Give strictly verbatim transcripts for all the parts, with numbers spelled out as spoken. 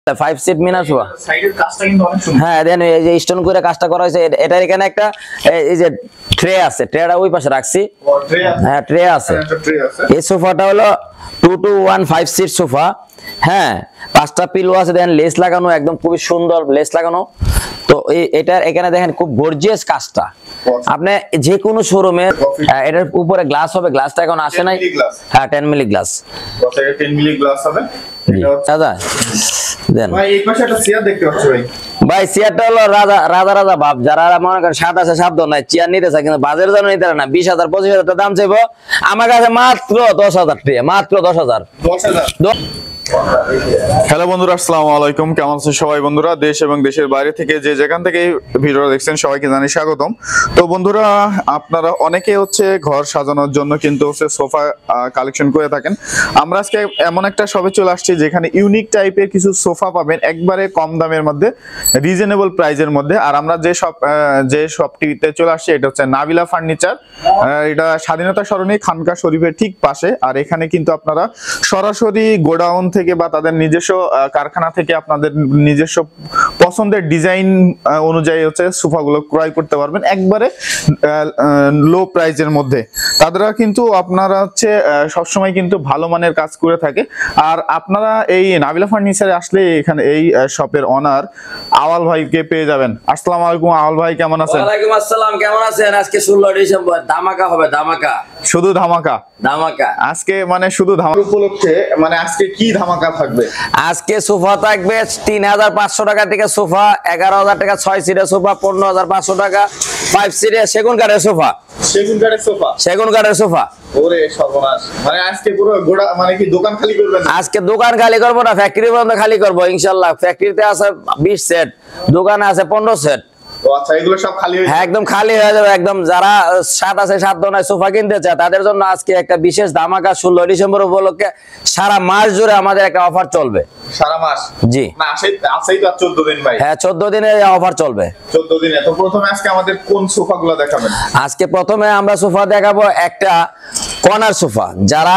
Five seat Mina sofa সাইডের কাজটা কিন্তু অনেক সুন্দর। হ্যাঁ দেন এই যে স্টোন করে কাজটা করা হয়েছে। এটার এখানে একটা এই যে ট্রে আছে, ট্রেটা ওই পাশে রাখছি। হ্যাঁ ট্রে আছে। এই সোফাটা হলো two two one five seat sofa. হ্যাঁ পাঁচটা পিলো আছে, দেখেন লেস লাগানো, একদম খুবই সুন্দর লেস লাগানো। তো এটার এখানে দেখেন খুব গর্জিয়াস কাজটা। আপনি যে কোনো শোরুমে এটার উপরে গ্লাস হবে, গ্লাসটা এখন আসে নাই। হ্যাঁ ten milli glass, ten milli glass হবে দাদা। দেন ভাই এই পাশে একটা চেয়ার দেখতে পাচ্ছি ভাই। ভাই চেয়ারটা হলো রাজা রাজা রাজা ভাব, যারা মনে করেন সাত আছে সাত নাই চেয়ার নিতে চায় কিন্তু বাজার জন্য নিতে না। বিশ হাজার পঁচিশ হাজার টাকা দাম চাইবো, আমার কাছে মাত্র দশ হাজার টাকা, মাত্র দশ হাজার দশ হাজার হ্যালো বন্ধুরা, আসসালামু আলাইকুম। কেমন আছেন সবাই বন্ধুরা? দেশ এবং দেশের বাইরে থেকে যে যেখান থেকে ভিডিওটা দেখছেন সবাইকে জানাই স্বাগতম। তো বন্ধুরা, আপনারা অনেকে হচ্ছে ঘর সাজানোর জন্য কিন্তু হচ্ছে সোফা কালেকশন করে থাকেন। আমরা আজকে এমন একটা শপে চলে আসছি যেখানে ইউনিক টাইপের কিছু সোফা পাবেন একবারে কম দামের মধ্যে, রিজনেবল প্রাইজের মধ্যে। আর আমরা যে শপ যে শপটিতে চলে আসছি এটা হচ্ছে নাবিলা ফার্নিচার। এটা স্বাধীনতা সরণি খানকা শরীফের ঠিক পাশে। আর এখানে কিন্তু আপনারা সরাসরি গোডাউন থেকে বা তাদের নিজস্ব কারখানা থেকে আপনাদের নিজস্ব পছন্দের ডিজাইন অনুযায়ী হচ্ছে সোফাগুলো ক্রয় করতে পারবেন একবারে লো প্রাইজের মধ্যে। তারা কিন্তু আপনারা হচ্ছে সবসময় কিন্তু ভালো মানের কাজ করে থাকে। আর আপনারা এই নাবিলা ফার্নিচারে আসলে এখানে এই শপের অনার আওয়াল ভাইকে পেয়ে যাবেন। আসসালামু আলাইকুম আওয়াল ভাই, কেমন আছেন? ওয়ালাইকুম আসসালাম, কেমন আছেন? আজকে ষোলো ডিসেম্বর ধামাকা হবে, ধামাকা, শুধু ধামাকা ধামাকা আজকে, মানে শুধু ধামাকা উপলক্ষে। মানে আজকে কি ধামাকা থাকবে? আজকে সোফা থাকবে তিন হাজার পাঁচশো টাকা থেকে সোফা, এগারো হাজার টাকা ছয় সিটের সোফা, পনেরো হাজার পাঁচশো টাকা ফাইভ সিটের সেগুন কাঠের সোফা। সেগুন কাঠের সোফা? সেগুন কাঠের সোফা। ওরে সর্বনাশ, মানে আজকে পুরো গোড়া মানে কি দোকান খালি করবেন? আজকে দোকান খালি করবো না, ফ্যাক্টরি পর্যন্ত খালি করবো ইনশাল্লাহ। ফ্যাক্টরিতে আছে বিশ সেট, দোকানে আছে পনেরো সেট। আচ্ছা, এগুলো সব খালি হয়ে হ্যাঁ একদম খালি হয়ে যাবে। একদম যারা সাত আছে সাত দোনায় সোফা কিনতে চায় তাদের জন্য আজকে একটা বিশেষ ধামাকা ষোলো ডিসেম্বর উপলক্ষে সারা মাস জুড়ে আমাদের একটা অফার চলবে। সারা মাস? জি না, আছেই তো চোদ্দ দিন ভাই। হ্যাঁ চোদ্দ দিনে অফার চলবে। চোদ্দ দিনে। তো প্রথমে আজকে আমাদের কোন সোফাগুলো দেখাবেন? আজকে প্রথমে আমরা সোফা দেখাবো একটা কর্নার সোফা। যারা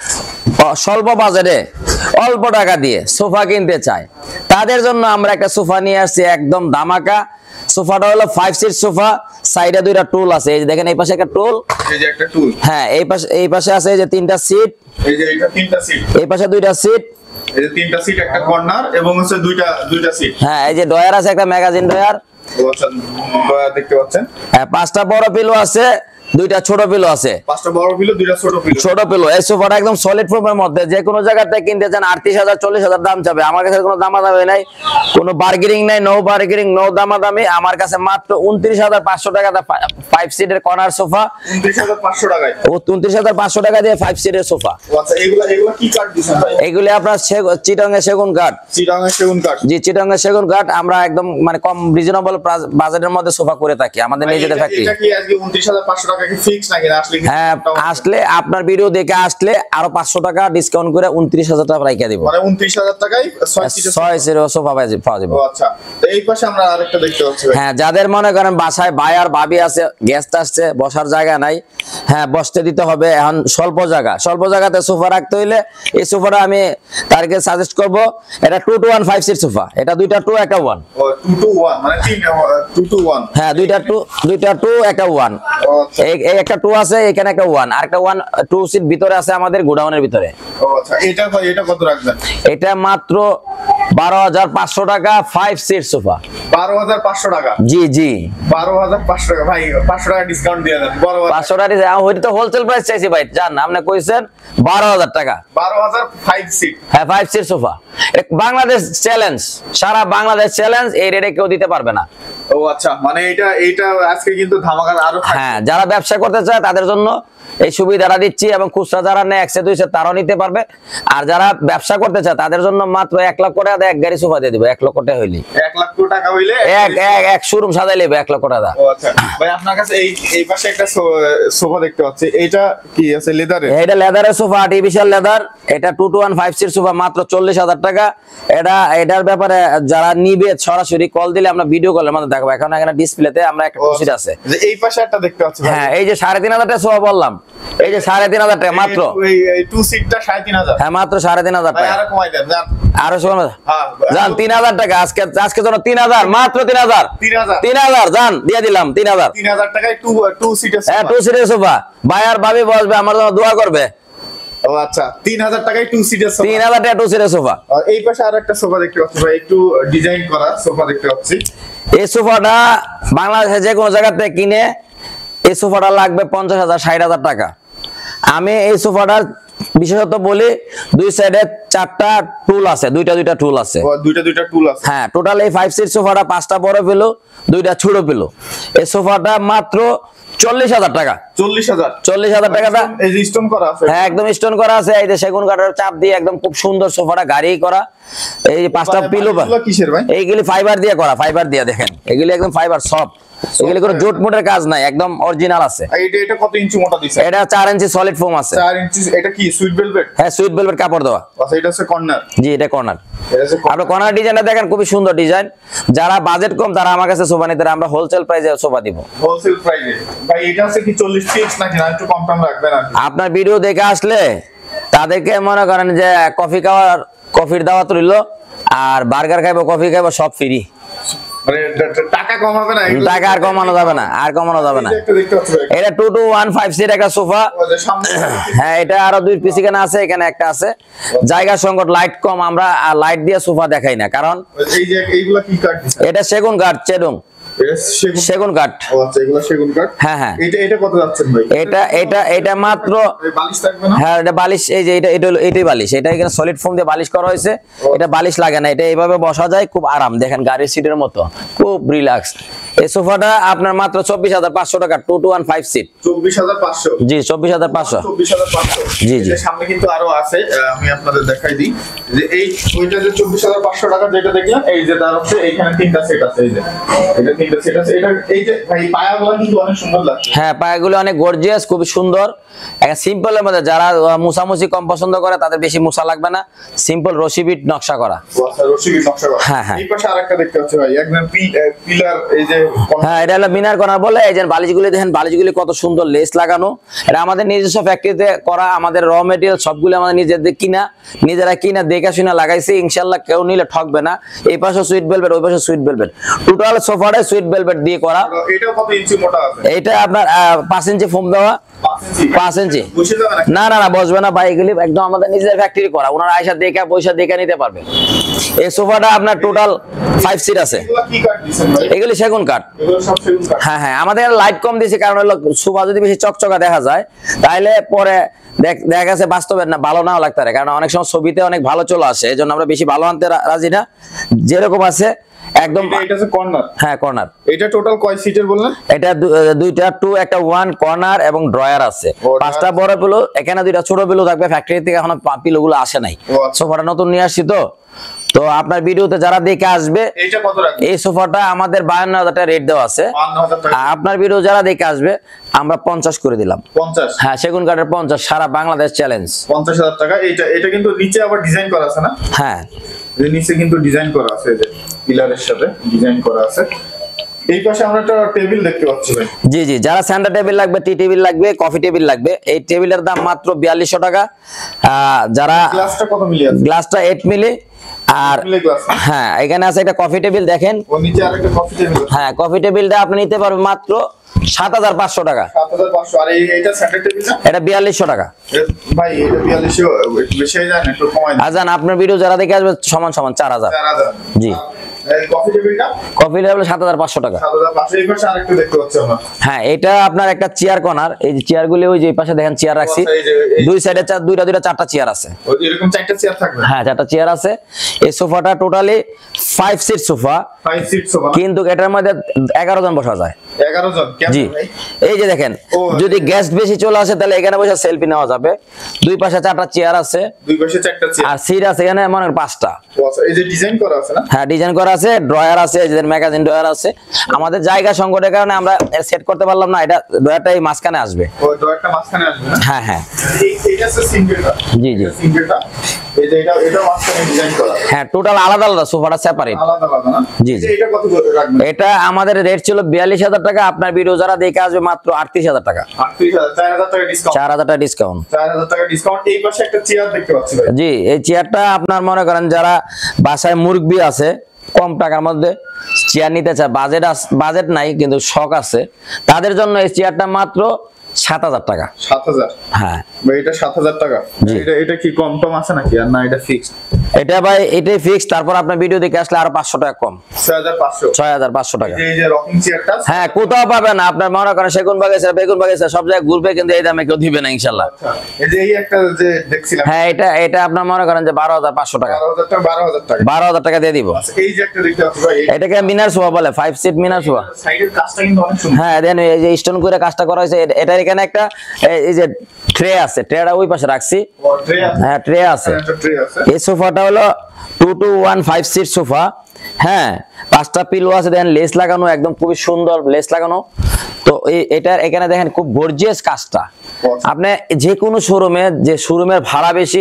স্বল্প বাজেটে অল্প টাকা দিয়ে সোফা কিনতে চায় তাদের জন্য আমরা একটা সোফা নিয়ে আসছি একদম ধামাকা। সোফাটা হলো ফাইভ সিট সোফা, সাইডে দুইটা টুল আছে। এই যে দেখেন এই পাশে একটা টুল, এই যে একটা টুল। হ্যাঁ এই পাশে এই পাশে আছে এই যে তিনটা সিট, এই যে এটা তিনটা সিট, এই পাশে দুইটা সিট, এই যে তিনটা সিট একটা কর্নার এবং হচ্ছে দুইটা দুইটা সিট। হ্যাঁ এই যে ডয়ার আছে একটা ম্যাগাজিন ডয়ার। আচ্ছা, ডয়ার দেখতে পাচ্ছেন। হ্যাঁ পাঁচটা বড় পিলো আছে, দুইটা ছোট পিলো আছে। পাঁচটা বড় পিলো, দুইটা ছোট পিলো। ছোট পিলো। এই সোফাটা একদম সলিড ফোমের মধ্যে, যে কোনো জায়গা থেকে কিনতে চান আটত্রিশ হাজার চল্লিশ হাজার দাম যাবে। আমার কাছে কোনো দামাদামি নাই, কোনো বার্গেনিং নাই, নো বার্গেনিং, নো দামাদামি। আমার কাছে মাত্র উনত্রিশ হাজার পাঁচশো টাকা ফাইভ সিটের কর্নার সোফা। উনত্রিশ হাজার পাঁচশো টাকায়? ও উনত্রিশ হাজার পাঁচশো টাকা দিয়ে ফাইভ সিটের সোফা। আচ্ছা, এগুলো এগুলো কি কাঠ দিছেন ভাই? এগুলি আপনার চিটাং এর সেগুন কাঠ। চিটাং এর সেগুন কাঠ? জি চিটাং এর সেগুন কাঠ। আমরা একদম মানে কম রিজনেবল বাজেটের মধ্যে সোফা করে থাকি আমাদের নিজেদের ফ্যাক্টরি। এটা কি আজকে উনত্রিশ হাজার পাঁচশো টাকা কি ফিক্স নাকি? হ্যাঁ আসলে আপনার ভিডিও দেখে আসলে আরো পাঁচশো টাকা ডিসকাউন্ট করে উনত্রিশ হাজার টাকা রাইখা দিব। মানে উনত্রিশ হাজার টাকায় ছয় সিটের সোফা পাওয়া যাবে। আচ্ছা, তো এই পাশে আমরা আরেকটা দেখতে পাচ্ছি। হ্যাঁ যাদের মনে করেন বাসায় ভাই আর ভাবি আছে, গেস্ট আসছে, বসার জায়গা নাই, হ্যাঁ বসতে দিতে হবে, এখন স্বল্প জায়গা, স্বল্প জায়গাতে সোফা রাখতে হইলে এই সোফাটা আমি তারকে সাজেস্ট করব। এটা two two one five seat sofa. এটা দুইটা টু একটা ওয়ান। ও টু টু ওয়ান মানে তিন টু টু ওয়ান। হ্যাঁ দুইটা টু, দুইটা টু একটা ওয়ান। এই এই একটা টু আছে, এখানে একটা ওয়ান, আর একটা ওয়ান টু সিট ভিতরে আছে আমাদের গোডাউনের ভিতরে। ও আচ্ছা, এটা এটা কত রাখবেন? এটা মাত্র বারো হাজার পাঁচশো টাকা ফাইভ সিট সোফা। বারো হাজার পাঁচশো টাকা? জি জি বারো হাজার পাঁচশো টাকা। ভাই পাঁচশো টাকা ডিসকাউন্ট দিয়ে দেন। পাঁচশো টাকা ওইটা তো হোলসেল প্রাইস চাইছি ভাই, জান আপনি কইছেন বারো হাজার টাকা। বারো হাজার ফাইভ সিট? হ্যাঁ five seat sofa. Bangladesh challenge, সারা বাংলাদেশ চ্যালেঞ্জ, এই রেটে কেউ দিতে পারবে না। ও আচ্ছা, মানে এটা এইটা আজকে কিন্তু ধামাকা আরো। হ্যাঁ যারা ব্যবসা করতে চায় তাদের জন্য এই সুবিধাটা দিচ্ছি, এবং খুচরা যারা নেয় একশো দুইশো তারাও নিতে পারবে। আর যারা ব্যবসা করতে চায় তাদের জন্য মাত্র এক লক্ষ টাকা এক গাড়ি সোফা দিয়ে দিব। এক লক্ষ টাকা হইলে, এক লক্ষ টাকা হইলে এক এক শোরুম সাজাই নেবে এক লক্ষ টাকা। ও আচ্ছা ভাই, আপনার কাছে এই এই পাশে একটা সোফা দেখতে পাচ্ছি, এটা কি আছে? লেদারের? এটা লেদারের সোফা, আর্টিফিশিয়াল লেদার। এটা two two one five seat sofa, মাত্র চল্লিশ হাজার টাকা। এটা এটার ব্যাপারে যারা নিবে সরাসরি কল দিলে আমরা ভিডিও কলের মধ্যে দেখাবো। এখন এখানে ডিসপ্লেতে আমরা একটা সিট আছে। এই পাশে একটা দেখতে পাচ্ছি। হ্যাঁ এই যে সাড়ে তিন হাজার টাকা সোফা বললাম, এই যে সাড়ে তিন হাজার টাকা মাত্র। এই টু সিটটা সাড়ে তিন হাজার। হ্যাঁ মাত্র সাড়ে তিন হাজার টাকা। আরো কমাই দেন জান। আরো কমাই হ্যাঁ জান তিন হাজার টাকা আজকে আজকে জন্য তিন হাজার মাত্র তিন হাজার। তিন হাজার তিন হাজার জান দিয়ে দিলাম তিন হাজার। তিন হাজার টাকায় টু টু সিটের হ্যাঁ টু সিটের সোফা। ভাই আর ভাবি বসবে আমার জন্য দোয়া করবে। ও আচ্ছা তিন হাজার টাকায় টু সিটের সোফা। তিন হাজার টাকা টু সিটের সোফা। আর এই পাশে আরেকটা সোফা দেখতে পাচ্ছি ভাই, একটু ডিজাইন করা সোফা দেখতে পাচ্ছি। এই সোফাটা বাংলাদেশে যে কোনো জায়গা থেকে কিনে এই সোফাটা লাগবে পঞ্চাশ হাজার ষাট হাজার টাকা। আমি এই সোফাটার বিশেষত বলি দুই সাইডে চারটা টুল আছে, দুইটা দুইটা টুল আছে, দুইটা দুইটা টুল আছে। হ্যাঁ টোটাল এই ফাইভ সিট সোফাটা পাঁচটা বড় পেলো, দুইটা ছোট পেলো। এই সোফাটা মাত্র চল্লিশ হাজার টাকা। চল্লিশ হাজার চল্লিশ হাজার টাকাটা এই যে স্টোন করা আছে। হ্যাঁ একদম স্টোন করা আছে। এই যে সেগুন কাঠের চাপ দিয়ে একদম খুব সুন্দর সোফাটা গাড়ি করা। এই যে পাঁচটা পিলো কিসের ভাই? এইগুলি ফাইবার দিয়ে করা, ফাইবার দিয়ে দেখেন এগুলি একদম ফাইবার সফট। এগুলি কোনো জুট মুটের কাজ নাই, একদম অরিজিনাল আছে। এটা এটা কত ইঞ্চি মোটা দিছে? এটা চার ইঞ্চি সলিড ফোম আছে। চার ইঞ্চি। এটা কি সুইট ভেলভেট? হ্যাঁ সুইট ভেলভেট কাপড় দেওয়া। আচ্ছা এটা হচ্ছে কর্নার। জি এটা কর্নার। এটা হচ্ছে আপনি কর্নার ডিজাইনটা দেখেন খুবই সুন্দর ডিজাইন। যারা বাজেট কম তারা আমার কাছে সোফা নিতে, আমরা হোলসেল প্রাইসে সোফা দিব। হোলসেল প্রাইসে ভাই এটা আছে কি চল্লিশ পিস নাকি না একটু কম কম রাখবেন আপনি? আপনার ভিডিও দেখে আসলে তাদেরকে মনে করেন যে কফি খাওয়ার কফির দাওয়াত রইল, আর বার্গার খাইবো কফি খাইবো সব ফ্রি। মানে টাকা কমাবে না? টাকা আর কমানো যাবে না, আর কমানো যাবে না। এটা two two one five seat একটা সোফা। হ্যাঁ এটা আরো দুই পিস এখানে আছে, এখানে একটা আছে। জায়গা সংকট, লাইট কম, আমরা লাইট দিয়ে সোফা দেখাই না কারণ এই যে এইগুলা কি কাঠ দিছে? এটা সেগুন কাঠ, চেডং সেগুন কাঠ। ও আচ্ছা এগুলা সেগুন কাঠ। হ্যাঁ হ্যাঁ এটা এটা কত যাচ্ছেন ভাই? এটা এটা এটা মাত্র বালিশ থাকবে না? হ্যাঁ এটা বালিশ, এই যে এটা এটা হলো এটাই বালিশ। এটা এখানে সলিড ফোম দিয়ে বালিশ করা হয়েছে। এটা বালিশ লাগে না, এটা এইভাবে বসা যায়, খুব আরাম। দেখেন গাড়ির সিটের মতো খুব রিল্যাক্স। এই সোফাটা আপনার মাত্র চব্বিশ হাজার পাঁচশো টাকা, two two one five seat. চব্বিশ হাজার পাঁচশো? জি চব্বিশ হাজার পাঁচশো। চব্বিশ হাজার পাঁচশো। জি জি সামনে কিন্তু আরো আছে, আমি আপনাদের দেখাই দিই যে এই ওইটা যে চব্বিশ হাজার পাঁচশো টাকা যেটা দেখলাম, এই যে তার হচ্ছে এইখানে তিনটা সেট আছে। এই যে এটা তিনটা সেট আছে। এটা এই যে ভাই পায়াগুলো কিন্তু অনেক সুন্দর লাগছে। হ্যাঁ পায়াগুলো অনেক গর্জিয়াস, খুব সুন্দর। একটা সিম্পলের মধ্যে যারা মুছামুছি কম পছন্দ করে তাদের বেশি মুছা লাগবে না, সিম্পল রশি বিট নকশা করা। আচ্ছা রশি বিট নকশা করা। হ্যাঁ হ্যাঁ এই পাশে আরেকটা দেখতে পাচ্ছি ভাই, একদম পিলার। এই যে হ্যাঁ এটা হলো মিনার কর্নার বলে। এই যে বালিশগুলি দেখেন, বালিশগুলি কত সুন্দর লেস লাগানো। এটা আমাদের নিজস্ব ফ্যাক্টরিতে করা, আমাদের র মেটেরিয়াল সবগুলো আমাদের নিজেদের কিনা, নিজেরা কিনা দেখে শুনে লাগাইছি। ইনশাআল্লাহ কেউ নিলে ঠকবে না। এই পাশে সুইট ভেলভেট, ওই পাশে সুইট ভেলভেট, টোটাল সোফাটাই সুইট ভেলভেট দিয়ে করা। এটা কত ইঞ্চি মোটা আছে? এটা আপনার পাঁচ ইঞ্চি ফোম দেওয়া। পাঁচ ইঞ্চি বসে যাবে না? না না বসবে না ভাই, এগুলি একদম আমাদের নিজেদের ফ্যাক্টরি করা। ওনারা আয়সা দেখে পয়সা দেখে নিতে পারবে। এই সোফাটা আপনার টোটাল ফাইভ সিট আছে। এগুলো কি কাঠ দিছেন ভাই? এগুলি সেগুন কাঠ। এগুলো সব সেগুন কাঠ। হ্যাঁ হ্যাঁ আমাদের লাইট কম দিয়েছি কারণ হলো সোফা যদি বেশি চকচকা দেখা যায় তাহলে পরে দেখা গেছে বাস্তবে না ভালো নাও লাগতে পারে, কারণ অনেক সময় ছবিতে অনেক ভালো চলে আসে, এই জন্য আমরা বেশি ভালো আনতে রাজি না। যেরকম আছে একদম। এটা হচ্ছে কর্নার। হ্যাঁ কর্নার। এটা টোটাল কয় সিটের বললেন? এটা দুইটা টু একটা ওয়ান কর্নার এবং ড্রয়ার আছে। পাঁচটা বড় পিলো, এখানে দুইটা ছোট পিলো থাকবে। ফ্যাক্টরি থেকে এখন পিলো গুলো আসে নাই, সোফাটা নতুন নিয়ে আসছি তো। তো আপনার ভিডিওতে যারা দেখে আসবে, এইটা কত রাখবেন? এই সোফাটা আমাদের বায়ান্ন হাজার টাকা রেট দেওয়া আছে। বায়ান্ন হাজার টাকা। আপনার ভিডিও যারা দেখে আসবে আমরা পঞ্চাশ করে দিলাম। পঞ্চাশ? হ্যাঁ সেগুন কাঠের পঞ্চাশ, সারা বাংলাদেশ চ্যালেঞ্জ। পঞ্চাশ হাজার টাকা। এটা এটা কিন্তু নিচে আবার ডিজাইন করা আছে না? হ্যাঁ এই নিচে কিন্তু ডিজাইন করা আছে, এই যে পিলারের সাথে ডিজাইন করা আছে। এই পাশে আমরা একটা টেবিল দেখতে পাচ্ছি ভাই। জি জি যারা সেন্টার টেবিল লাগবে, টি টেবিল লাগবে, কফি টেবিল লাগবে, এই টেবিলের দাম মাত্র বিয়াল্লিশশো টাকা। যারা গ্লাসটা কত মিলি আছে? গ্লাসটা এইট মিলি। আর হ্যাঁ এখানে আছে একটা কফি টেবিল দেখেন, ও নিচে আরেকটা কফি টেবিল। হ্যাঁ কফি টেবিলটা আপনি নিতে পারবেন মাত্র সাত হাজার পাঁচশো টাকা। সাত হাজার পাঁচশো। আর এইটা সেন্টার টেবিলটা? এটা বিয়াল্লিশশো টাকা ভাই। এটা বিয়াল্লিশশো বেশি হয়ে যায় না? একটু কমাই দেন। আজান আপনার ভিডিও যারা দেখে আসবে সমান সমান চার হাজার। চার হাজার। জি। এই কফি টেবিলটা? কফি টেবিল সাত হাজার পাঁচশো টাকা। সাত হাজার পাঁচশো। এই পাশে আরেকটা দেখতে পাচ্ছি আমরা। হ্যাঁ এটা আপনার একটা চেয়ার কর্নার। এই যে চেয়ার গুলি ওই যে পাশে দেখেন চেয়ার রাখছি, দুই সাইডে চার দুইটা দুইটা চারটা চেয়ার আছে। এরকম চারটা চেয়ার থাকবে? হ্যাঁ চারটা চেয়ার আছে। এই সোফাটা totally five seat sofa, five seat sofa, কিন্তু এটার মধ্যে এগারো জন বসা যায়। এগারো জন? জি। এই যে দেখেন যদি গেস্ট বেশি চলে আসে তাহলে এখানে বসে সেলফি নেওয়া যাবে। দুই পাশে চারটা চেয়ার আছে, দুই পাশে চারটা চেয়ার, আর সিট আছে এখানে মনে হয় পাঁচটা। এই যে ডিজাইন করা আছে না? হ্যাঁ ডিজাইন করা আছে, ড্রয়ার আছে, এই যে ম্যাগাজিন ড্রয়ার আছে। আমাদের জায়গা সংকটের কারণে আমরা সেট করতে পারলাম না, এটা ড্রয়ারটা এই মাঝখানে আসবে। ও ড্রয়ারটা মাঝখানে আসবে না? হ্যাঁ হ্যাঁ। এইটা আছে সিঙ্গেলটা? জি জি সিঙ্গেলটা। এই যে এটা এটা মাঝখানে ডিজাইন করা। হ্যাঁ টোটাল আলাদা আলাদা, সোফাটা সেপারেট। আলাদা আলাদা না? জি জি। এটা কত করে রাখবেন? এটা আমাদের রেট ছিল বিয়াল্লিশ হাজার টাকা, আপনার ভিডিও যারা দেখে আসবে মাত্র আটত্রিশ হাজার টাকা। আটত্রিশ হাজার, চার হাজার টাকা ডিসকাউন্ট। চার হাজার টাকা ডিসকাউন্ট। চার হাজার টাকা ডিসকাউন্ট। এই পাশে একটা চেয়ার দেখতে পাচ্ছি ভাই। জি, এই চেয়ারটা আপনার মনে করেন যারা বাসায় মুরগি আছে, কম টাকার মধ্যে চেয়ার নিতে চায়, বাজেট বাজেট নাই কিন্তু শখ আছে, তাদের জন্য এই চেয়ারটা মাত্র সাত হাজার টাকা। সাত হাজার? হ্যাঁ ভাই এটা সাত হাজার টাকা। এটা এটা কি কম টম আছে নাকি, আর না এটা ফিক্সড? এটা ভাই এটাই ফিক্সড। তারপর আপনার ভিডিও দেখে আসলে আরো পাঁচশো টাকা কম, ছয় হাজার পাঁচশো। ছয় হাজার পাঁচশো টাকা। এই যে রকিং চেয়ারটা, হ্যাঁ কোথাও পাবেন না, আপনার মনে করেন সেগুন বাগিচা, বেগুন বাগিচা সব জায়গায় ঘুরবে, কিন্তু এই দামে কেউ দিবে না ইনশাল্লাহ। আচ্ছা এই যে এই একটা যে দেখছিলাম, হ্যাঁ এটা এটা আপনার মনে করেন যে বারো হাজার পাঁচশো টাকা, বারো হাজার টাকা। বারো হাজার টাকা, বারো হাজার টাকা দিয়ে দিব। আচ্ছা এই যে একটা দেখতে পাচ্ছি ভাই, এটাকে মিনার সোফা বলে, ফাইভ সিট মিনার সোফা। সাইডের কাজটা কিন্তু অনেক সুন্দর। হ্যাঁ দেন এই যে স্টোন করে কাজটা করা হয়েছে। এ- এটার এখানে একটা এ- এই যে ট্রে আছে, ট্রেটা ওই পাশে রাখছি। ট্রে আছে, হ্যাঁ ট্রে আছে। একটা ট্রে আছে। এই সোফাটা হলো two two one five seat sofa. হ্যাঁ পাঁচটা পিলো আছে, দেখেন লেস লাগানো, একদম খুবই সুন্দর লেস লাগানো। তো এই- এটার এখানে দেখেন খুব গর্জিয়াস কাজটা। আপনি যে কোনো শোরুমে, যে শোরুমের ভাড়া বেশি,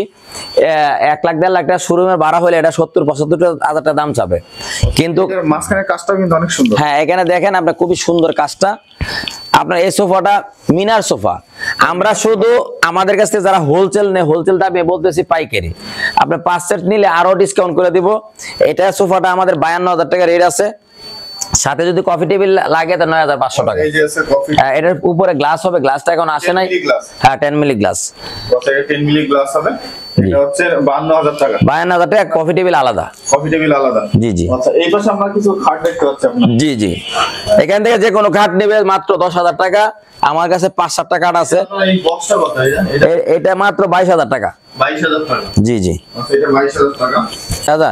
এ- এক লাখ দেড় লাখ টাকা শোরুমের ভাড়া হলে এটা সত্তর পঁচাত্তর হাজার টাকা দাম চাবে, কিন্তু এটার মাঝখানে কাজটা কিন্তু অনেক সুন্দর। হ্যাঁ এখানে দেখেন আপনার খুবই সুন্দর কাজটা। আপনার এই সোফাটা মিনার সোফা। আমরা শুধু আমাদের কাছ থেকে যারা হোলসেল নেয়, হোলসেল দামে বলতেছি পাইকারি, আপনি পাঁচ সেট নিলে আরো ডিসকাউন্ট করে দিব। এটা সোফাটা আমাদের বায়ান্ন হাজার টাকা রেট আছে, সাথে যদি কফি টেবিল লাগে তো নয় হাজার পাঁচশো টাকা। এই যে আছে কফি, হ্যাঁ, এটার উপরে গ্লাস হবে, গ্লাসটা এখন আসে নাই। Milli glass. হ্যাঁ টেন মিলি গ্লাস, দশ মিলি গ্লাস হবে। এটা হচ্ছে বান্ন হাজার টাকা। বায়ান্ন হাজার টাকা, কফি টেবিল আলাদা। কফি টেবিল আলাদা। জি জি আচ্ছা এই পাশে আমরা কিছু খাট দেখতে পাচ্ছি আপনার। জি জি এখান থেকে যে কোনো খাট নেবে মাত্র দশ হাজার টাকা। আমার কাছে পাঁচ সাতটা কাঠ আছে। আপনার এই বক্সটা কত? এটা এটা এ- এটা মাত্র বাইশ হাজার টাকা। বাইশ হাজার টাকা। জি জি আচ্ছা এটা বাইশ হাজার টাকা। দাদা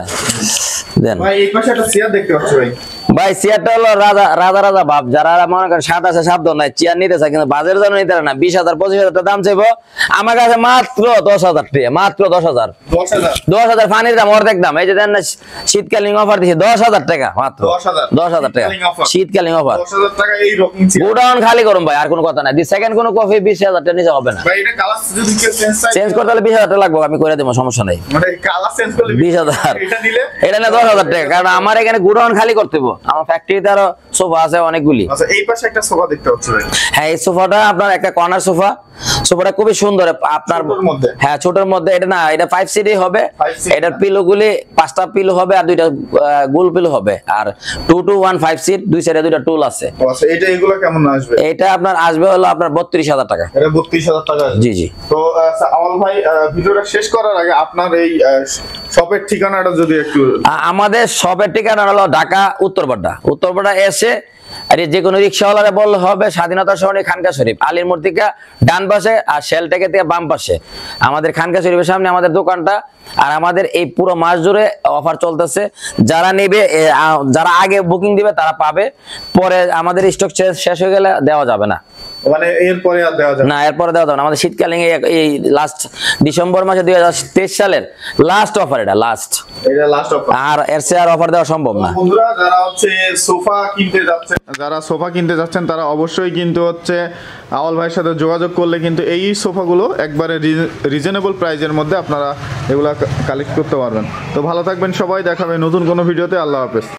দেন ভাই এই পাশে একটা চেয়ার দেখতে পাচ্ছি ভাই। ভাই চেয়ারটা হলো রাজা রাজা রাজা ভাব, যারা মনে করেন সাত আছে সাত নাই চেয়ার নিতে চায়, কিন্তু বাজারের জন্য নিতে পারে না, বিশ হাজার পঁচিশ হাজার টাকা দাম চাইবো, আমার কাছে মাত্র দশ হাজার টাকা, মাত্র দশ হাজার। দশ হাজার? দশ হাজার পানির দাম অর্ধেক দাম। এই যে দেন না শীতকালীন অফার দিচ্ছি, দশ হাজার টাকা মাত্র। দশ হাজার? দশ হাজার টাকা শীতকালীন offer? শীতকালীন অফার। দশ হাজার টাকা এই রকিং চেয়ার। গোডাউন খালি করুন ভাই, আর কোনো কথা নাই। দি সেকেন্ড কোনো কফি বিশ হাজার টাকা নিচে হবে না। ভাই এটা কালার যদি কেউ চেঞ্জ চায়, চেঞ্জ করতে হলে বিশ হাজার টাকা লাগবে, আমি করে দেবো, সমস্যা নেই। মানে কালার চেঞ্জ করলে বিশ হাজার, এটা নিলে এটা না দশ হাজার টাকা, কারণ আমার এখানে গোডাউন খালি করতে হবে, আমার ফ্যাক্টরিতে আরো সোফা আছে অনেকগুলি। আচ্ছা এই পাশে একটা সোফা দেখতে পাচ্ছি ভাই। হ্যাঁ এই সোফাটা আপনার একটা কর্নার সোফা। সোফাটা খুবই সুন্দর আপনার, ছোটর মধ্যে? হ্যাঁ ছোটর মধ্যে। এটা না, এটা ফাইভ সিটই হবে। Five seat? এটার পিলো গুলি পাঁচটা পিলো হবে, আর দুইটা আহ, গোল পিলো হবে, আর two two one five seat, দুই সাইডে দুইটা টুল আছে। ও আচ্ছা এটা এগুলো কেমন আসবে? এটা আপনার আসবে হলো আপনার বত্রিশ হাজার টাকা। এটা বত্রিশ হাজার টাকা আসবে। জি জি তো আচ্ছা, আমল ভাই আহ, ভিডিওটা শেষ করার আগে আপনার এই শপের ঠিকানাটা যদি একটু। আ- আমাদের শপের ঠিকানা হলো ঢাকা উত্তরপাড়া। উত্তরপাড়া এসে আরে যে কোনো রিক্সাওয়ালারে বললে হবে স্বাধীনতা সরণি খানকা শরীফ, আলীর মোড় থেকে ডান পাশে, আর শেলটেকে থেকে বাম পাশে আমাদের খানকা শরীফের সামনে আমাদের দোকানটা। আর আমাদের এই পুরো মাস জুড়ে অফার চলতেছে, যারা নেবে এ, আ- যারা আগে বুকিং দিবে তারা পাবে, পরে আমাদের স্টক শেষ হয়ে গেলে দেওয়া যাবে না। মানে এরপরে আর দেওয়া যাবে না এরপরে দেওয়া যাবে না। আমাদের শীতকালীন এই- এই লাস্ট ডিসেম্বর মাসে দুই হাজার তেইশ সালের লাস্ট অফার, এটা লাস্ট, এটা লাস্ট অফার। আর এর চেয়ে আর অফার দেওয়া সম্ভব না। বন্ধুরা যারা হচ্ছে সোফা কিনতে যাচ্ছেন, যারা সোফা কিনতে যাচ্ছেন তারা অবশ্যই কিন্তু হচ্ছে আওয়াল ভাইয়ের সাথে যোগাযোগ করলে কিন্তু এই সোফাগুলো একবারে রিজনেবল প্রাইজের মধ্যে আপনারা এগুলা কালেক্ট করতে পারবেন। তো ভালো থাকবেন সবাই, দেখাবে নতুন কোনো ভিডিওতে। আল্লাহ হাফেজ।